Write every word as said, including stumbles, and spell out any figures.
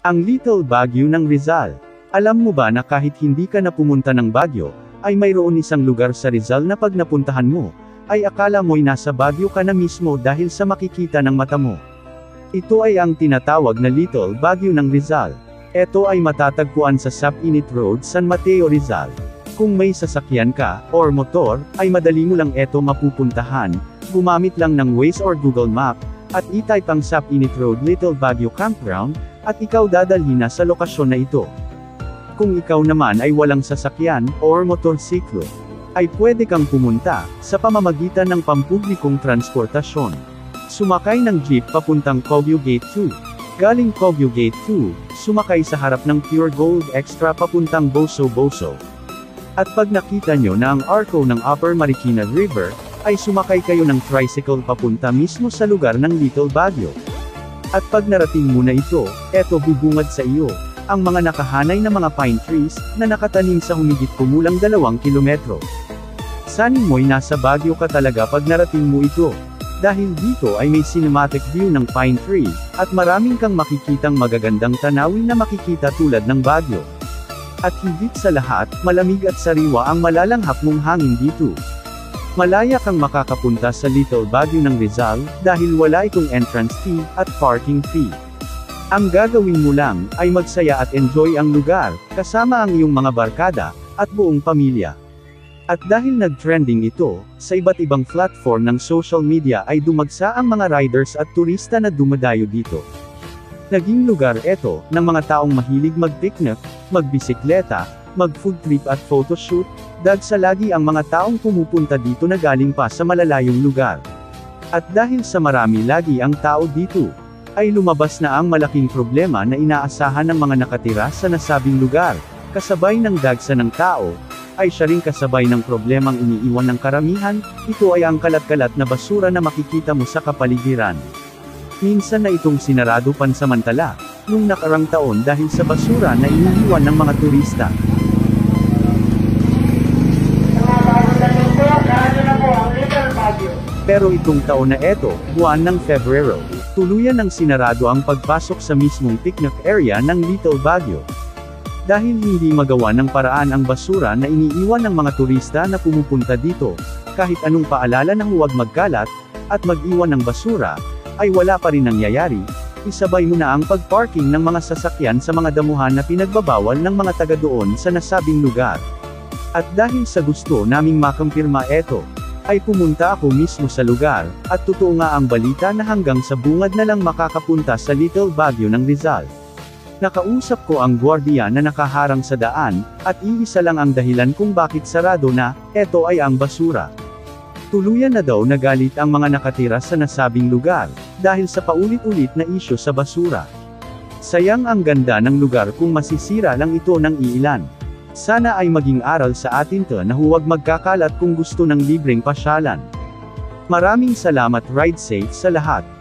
Ang Little Baguio ng Rizal. Alam mo ba na kahit hindi ka na pumunta ng Baguio, ay mayroon isang lugar sa Rizal na pag napuntahan mo, ay akala mo'y nasa Baguio ka na mismo dahil sa makikita ng mata mo. Ito ay ang tinatawag na Little Baguio ng Rizal. Ito ay matatagpuan sa Sapinit Road, San Mateo, Rizal. Kung may sasakyan ka, or motor, ay madali mo lang ito mapupuntahan, gumamit lang ng Waze or Google Map, at i-type ang Sapinit Road Little Baguio Campground, at ikaw dadalhin na sa lokasyon na ito. Kung ikaw naman ay walang sasakyan, or motorsiklo, ay pwede kang pumunta, sa pamamagitan ng pampublikong transportasyon. Sumakay ng jeep papuntang Baguio Gate two. Galing Baguio Gate two, sumakay sa harap ng Pure Gold Extra papuntang Boso Boso. At pag nakita nyo na ang arko ng Upper Marikina River, ay sumakay kayo ng tricycle papunta mismo sa lugar ng Little Baguio. At pag narating mo na ito, eto bubungad sa iyo, ang mga nakahanay na mga pine trees, na nakatanim sa humigit kumulang dalawang kilometro. Sanin mo'y nasa Baguio ka talaga pag narating mo ito. Dahil dito ay may cinematic view ng pine tree, at maraming kang makikitang magagandang tanawin na makikita tulad ng Baguio. At higit sa lahat, malamig at sariwa ang malalanghap mong hangin dito. Malaya kang makakapunta sa Little Baguio ng Rizal, dahil wala itong entrance fee, at parking fee. Ang gagawin mo lang, ay magsaya at enjoy ang lugar, kasama ang iyong mga barkada, at buong pamilya. At dahil nag-trending ito, sa iba't ibang platform ng social media ay dumagsa ang mga riders at turista na dumadayo dito. Naging lugar ito, ng mga taong mahilig mag-picnic, magbisikleta, mag-food trip at photoshoot, dagsa lagi ang mga taong pumupunta dito na galing pa sa malalayong lugar. At dahil sa marami lagi ang tao dito, ay lumabas na ang malaking problema na inaasahan ng mga nakatira sa nasabing lugar, kasabay ng dagsa ng tao, ay siya ring kasabay ng problemang iniiwan ng karamihan, ito ay ang kalat-kalat na basura na makikita mo sa kapaligiran. Minsan na itong sinarado pansamantala, nung nakarang taon dahil sa basura na iniiwan ng mga turista. Pero itong taon na eto, buwan ng Febrero, tuluyan ng sinarado ang pagpasok sa mismong picnic area ng Little Baguio. Dahil hindi magawa ng paraan ang basura na iniiwan ng mga turista na pumupunta dito, kahit anong paalala na huwag magkalat, at mag-iwan ng basura, ay wala pa rin nangyayari, isabay mo na ang pagparking ng mga sasakyan sa mga damuhan na pinagbabawal ng mga taga doon sa nasabing lugar. At dahil sa gusto naming makampirma eto, ay pumunta ako mismo sa lugar, at totoo nga ang balita na hanggang sa bungad na lang makakapunta sa Little Baguio ng Rizal. Nakausap ko ang gwardiya na nakaharang sa daan, at iisa lang ang dahilan kung bakit sarado na, eto ay ang basura. Tuluyan na daw nagalit ang mga nakatira sa nasabing lugar, dahil sa paulit-ulit na isyu sa basura. Sayang ang ganda ng lugar kung masisira lang ito ng iilan. Sana ay maging aral sa atin to na huwag magkakalat kung gusto ng libreng pasyalan. Maraming salamat, ride safe sa lahat.